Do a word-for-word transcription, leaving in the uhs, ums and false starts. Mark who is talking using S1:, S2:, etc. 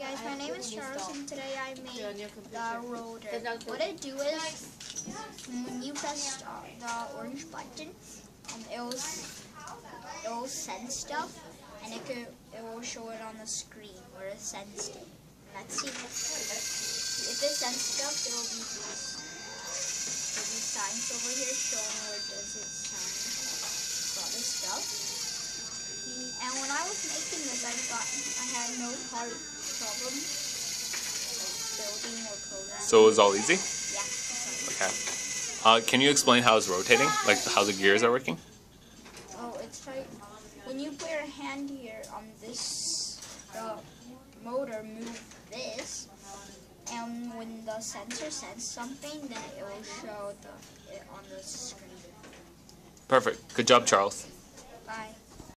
S1: guys, my name is Charles and today I made the rotor. What I do is, when you press uh, the orange button, um, it will, it will send stuff and it, could, it will show it on the screen where it sends it. Let's see. If it sends stuff, there will be these, there will be signs over here showing where does it send all this stuff. And when I was making this, I got I had no hard problems like building or programming.
S2: So it was all easy?
S1: Yeah.
S2: Okay. Uh, can you explain how it's rotating? Like how the gears are working?
S1: Oh, it's like when you put your hand here on this, the motor moves this, and when the sensor sends something, then it will show the it on the screen.
S2: Perfect. Good job, Charles.
S1: Bye.